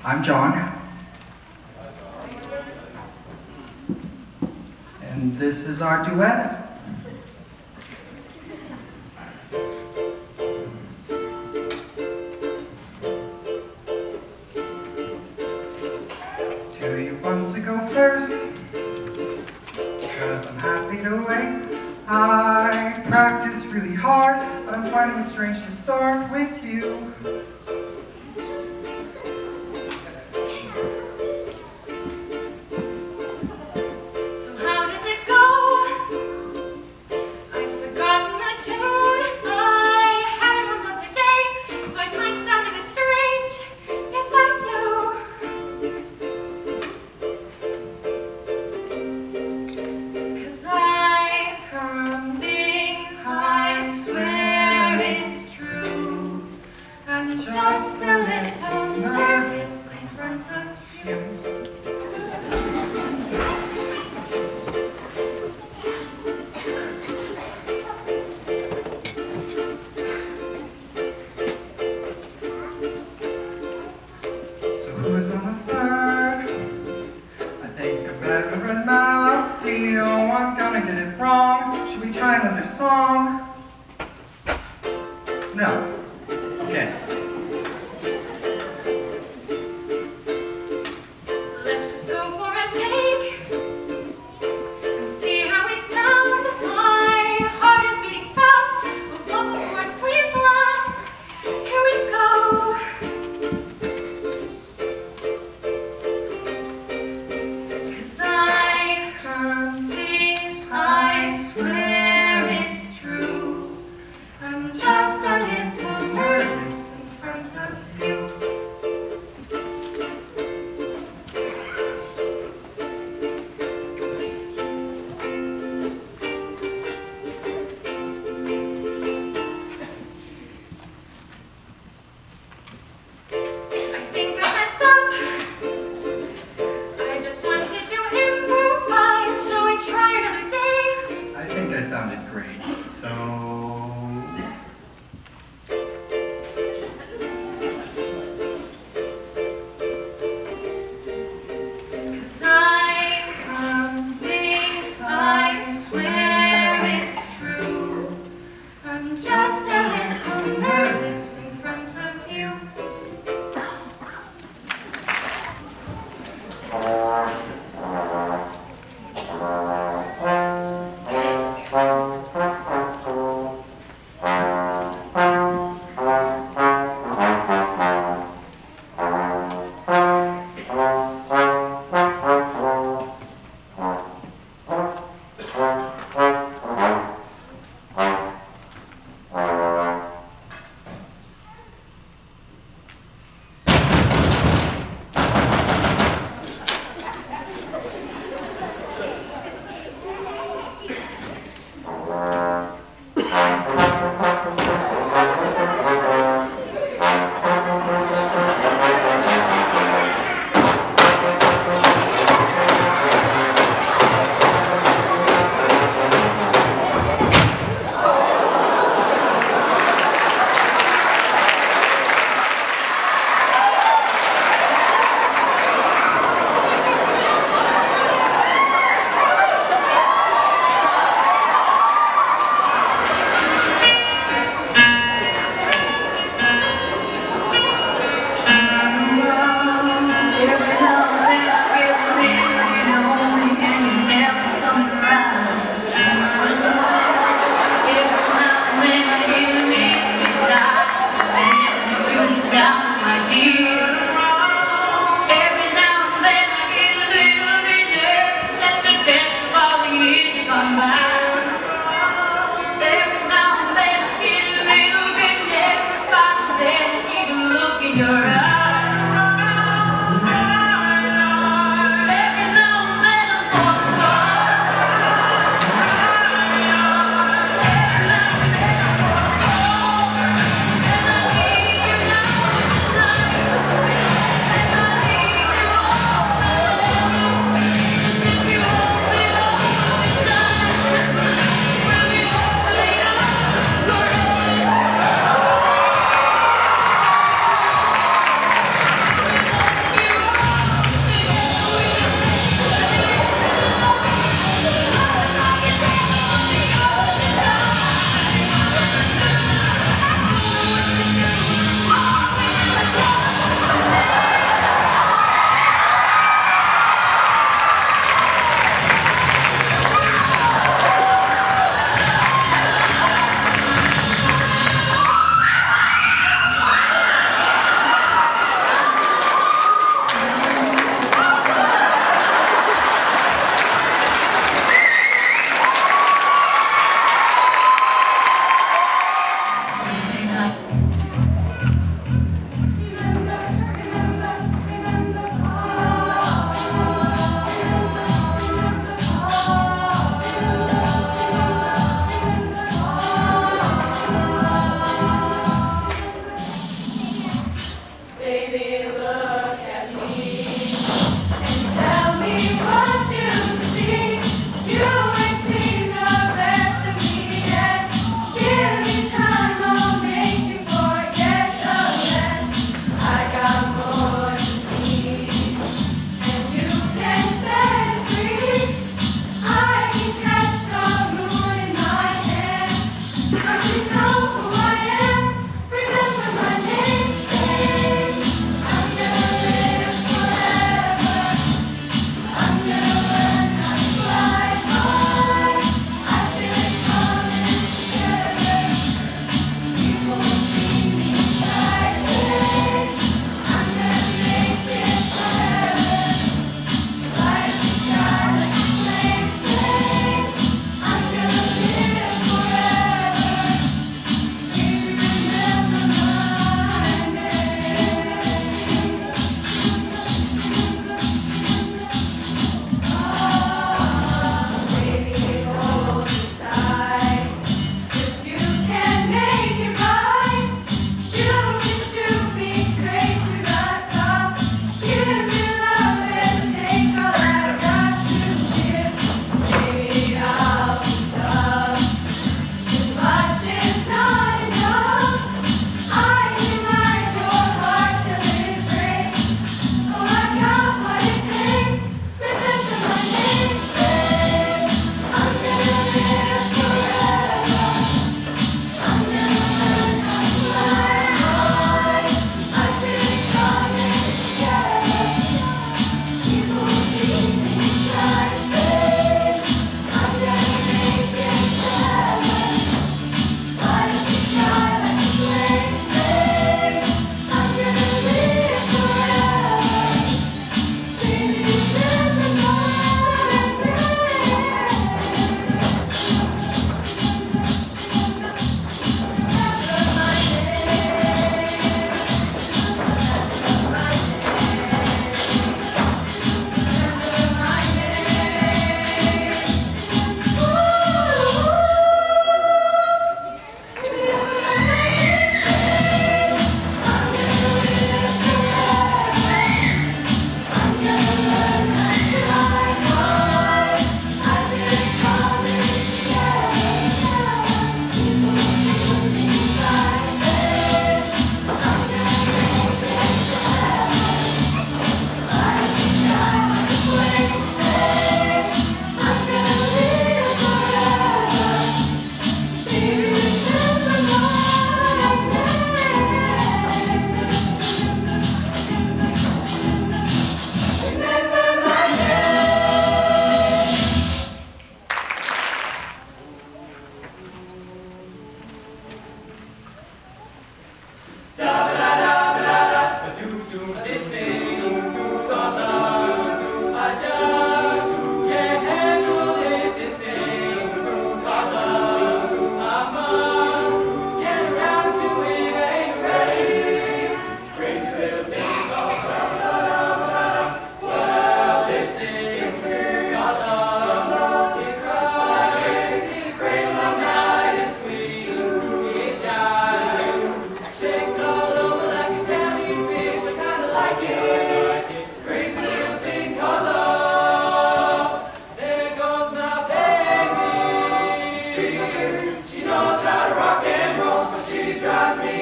I'm John. And this is our duet. Do you want to go first? Because I'm happy to wait. I practice really hard, but I'm finding it strange to start with you. Just a little nervous in front of you. So who's on the third? I think a better red melody. Oh, I'm gonna get it wrong. Should we try another song? No. Okay. Just a little nervous in front of you. I think I messed up. I just wanted to improvise. Shall we try another day? I think I sounded great, so... Just a little nervous in front of you.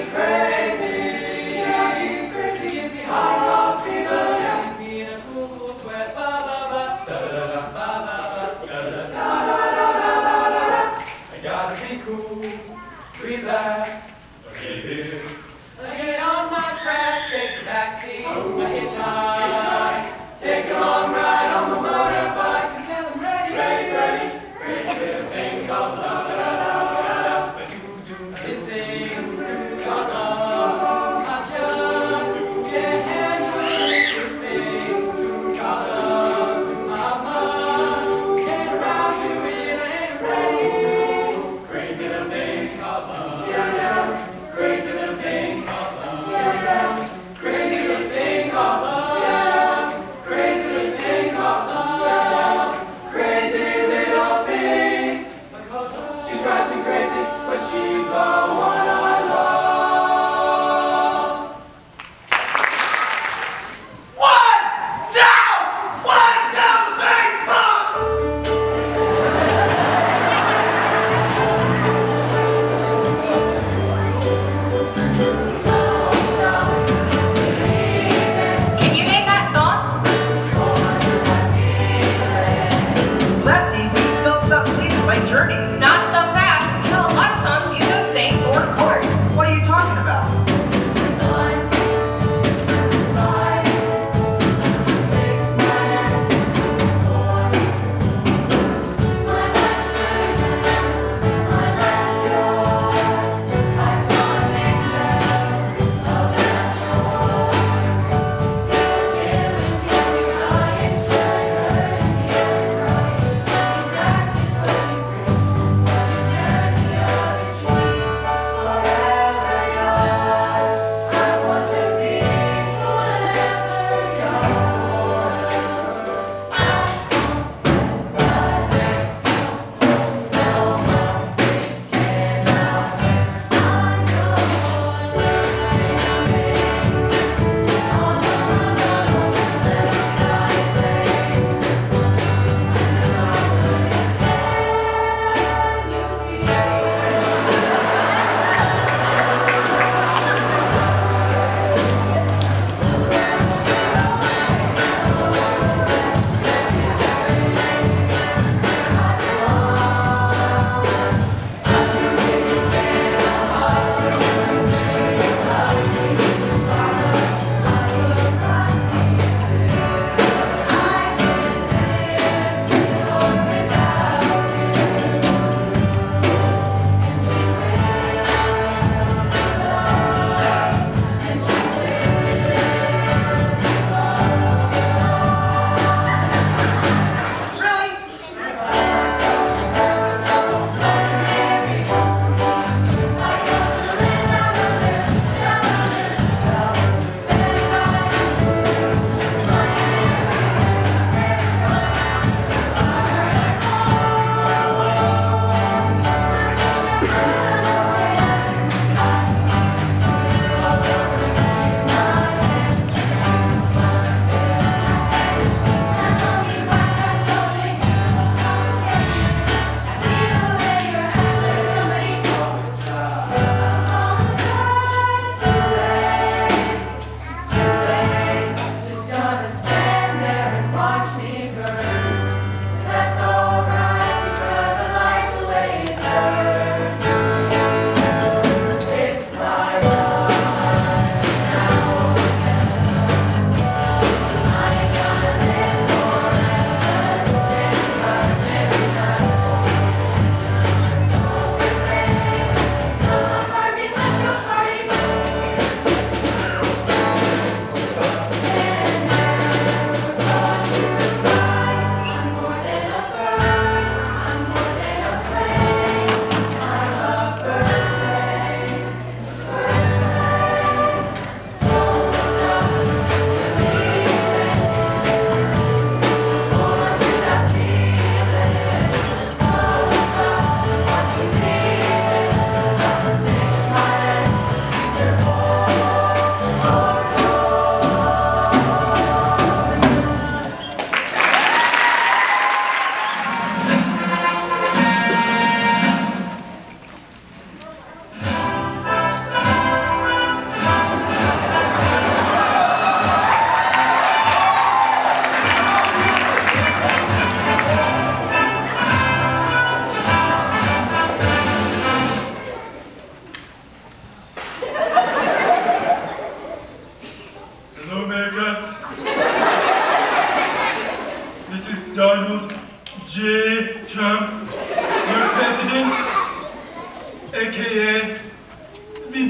crazy. Yeah, he's crazy, gives me high rock fever. Leaves me in a cool, cool sweat. Ba ba ba da da da ba ba ba da da da da da da da da. I gotta be cool, relax, forget it. Get on my tracks, take the backseat, move my hitchhike, take a long ride on my motorbike until I'm ready, ready, ready. Crazy little thing called love, da da da da. This thing called love, I just can't handle it. This thing called love, I must get around to it and ready. Crazy little thing called love, yeah, yeah. Crazy little thing called love, yeah, yeah. Crazy little thing called love, yeah. Crazy little thing called love, crazy little thing called love. She drives me crazy, but she's the one I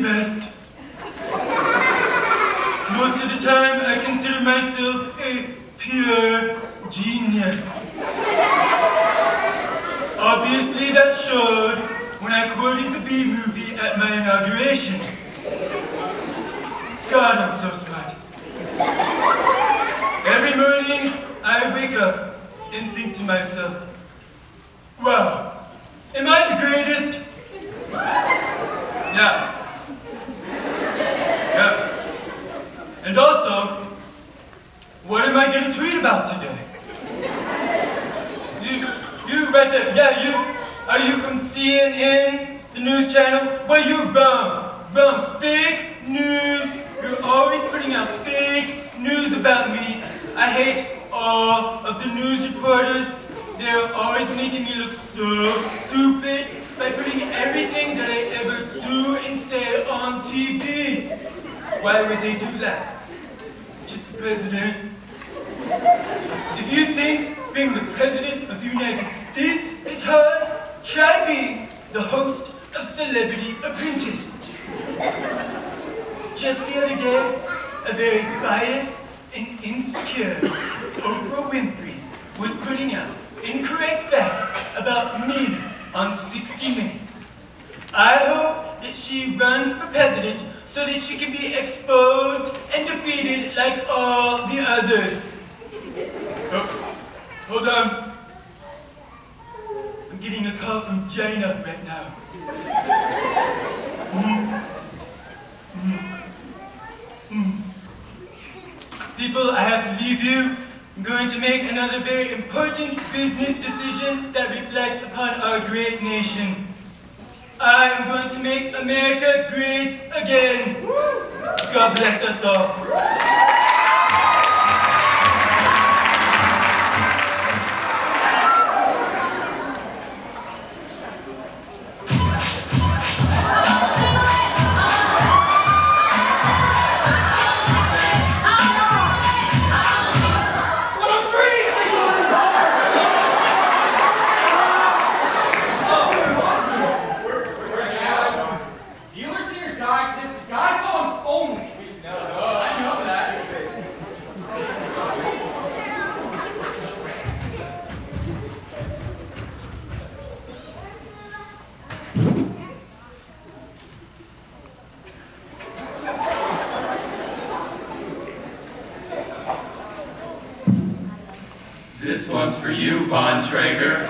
best. Most of the time, I consider myself a pure genius. Obviously, that showed when I quoted the Bee Movie at my inauguration. God, I'm so smart. Every morning, I wake up and think to myself, wow, am I the greatest? Yeah. And also, what am I going to tweet about today? You right there, yeah, you. Are you from CNN, the news channel? Well, you're wrong. Wrong. Fake news. You're always putting out fake news about me. I hate all of the news reporters. They're always making me look so stupid by putting everything that I ever do and say on TV. Why would they do that? Just the president. If you think being the president of the United States is hard, try being the host of Celebrity Apprentice. Just the other day, a very biased and insecure Oprah Winfrey was putting out incorrect facts about me on 60 Minutes. I hope that she runs for president so that she can be exposed and defeated like all the others. Oh, hold on. I'm getting a call from China right now. People, I have to leave you. I'm going to make another very important business decision that reflects upon our great nation. I'm going to make America great again. God bless us all. This one's for you, Bontrager.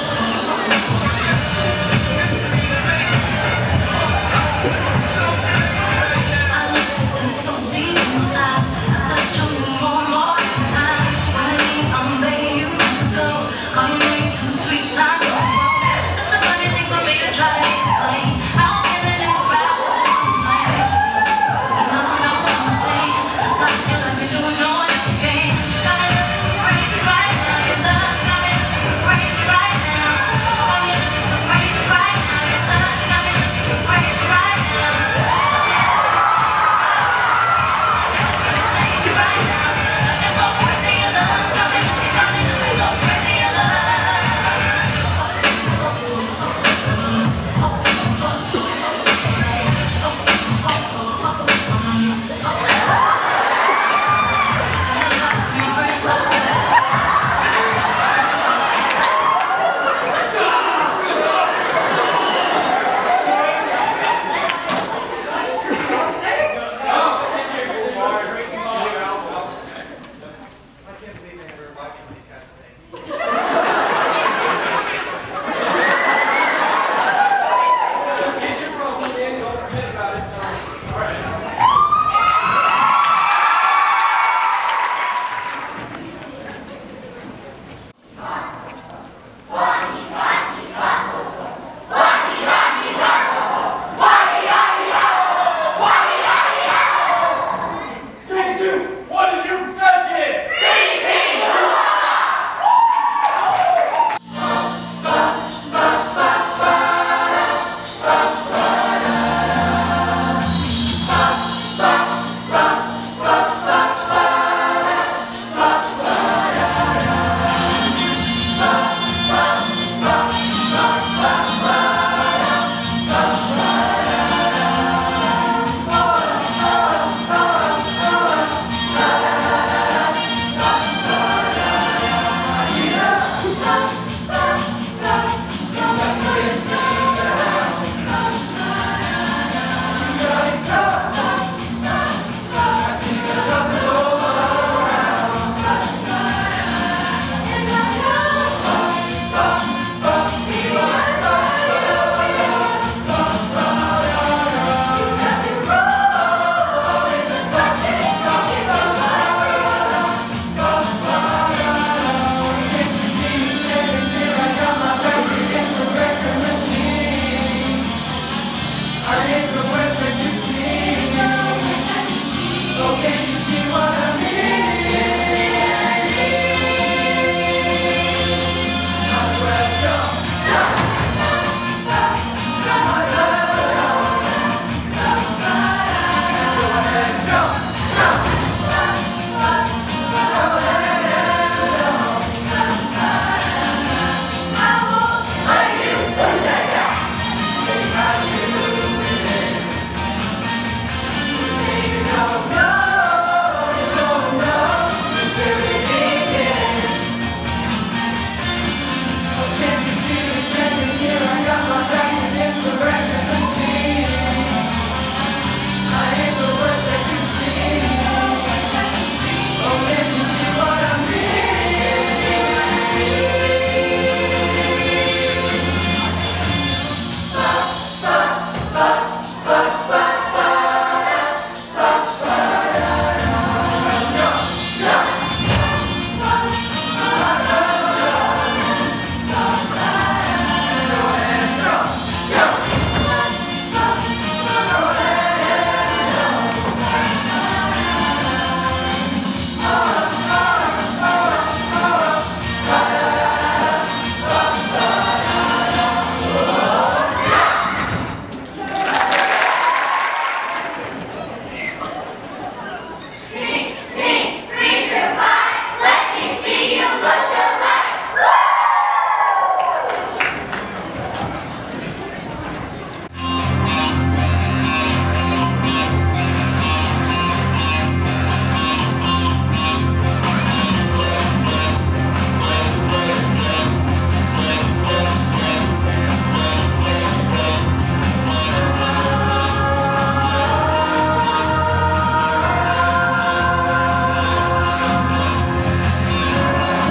So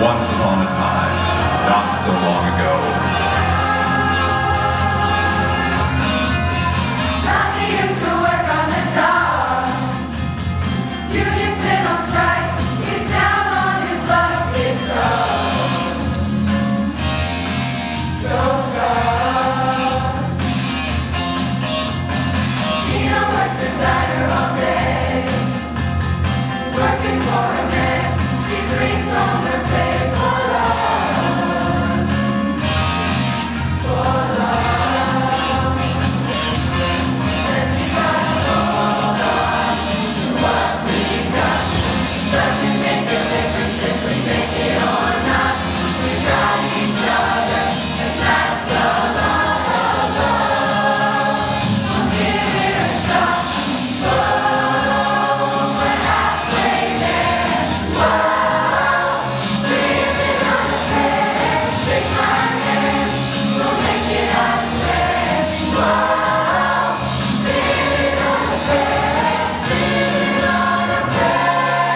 Once upon a time, not so long ago. Tommy used to work on the docks. Union's been on strike. He's down on his luck. It's so tough. Gina works the diner all day, working for a man. She brings home her pay for love. For love. She says we gotta hold on to what we got. Doesn't make a difference if we make it or not. We got each other, and that's a lot of love. We'll give it a shot. Whoa, we're halfway there. Whoa, living on a prayer. Take my hand, we'll make it, I swear. Whoa, living on a prayer. Living on a prayer.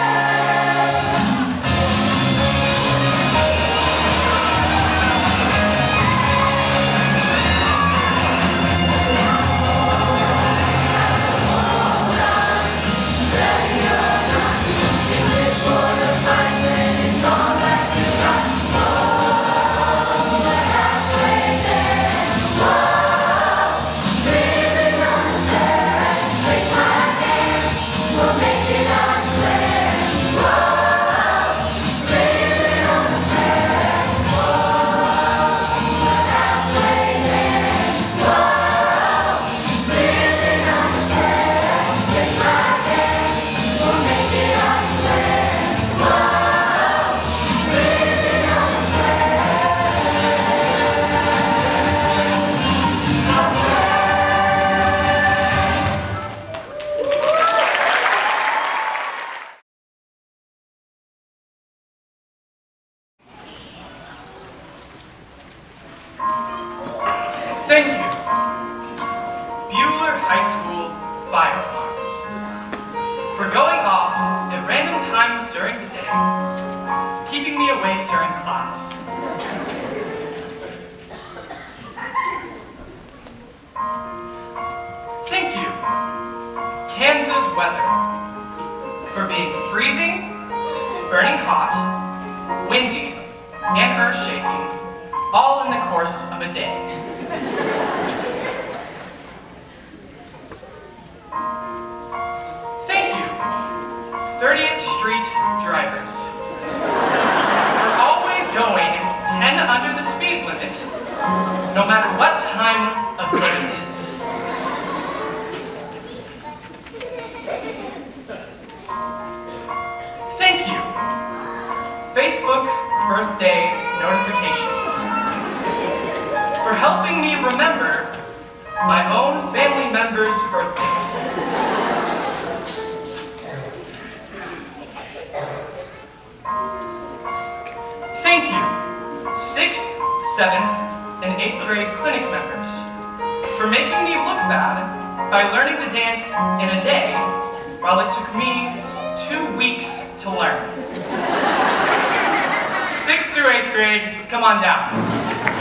Ready or not, you live for the fight when it's all that you got. Whoa, we're halfway there. Whoa, living on a prayer. Take my hand, we'll make it, I swear. Whoa, living on a prayer. Whoa, we're halfway there. Whoa, living on a prayer. Take my hand, we'll make it, I swear. Whoa, living on a Thank you. Buhler High School fire alarms. For going off at random times during the day, keeping me awake during class. Thank you, Kansas weather, for being freezing, burning hot, windy, and earth-shaking, all in the course of a day. Thank you, 30th Street drivers, for always going 10 under the speed limit, no matter what time of day it is. Thank you, Facebook birthday notifications, for helping me remember my own family members' birthdays. Thank you, 6th, 7th, and 8th grade clinic members, for making me look bad by learning the dance in a day while it took me 2 weeks to learn. 6th through 8th grade, come on down.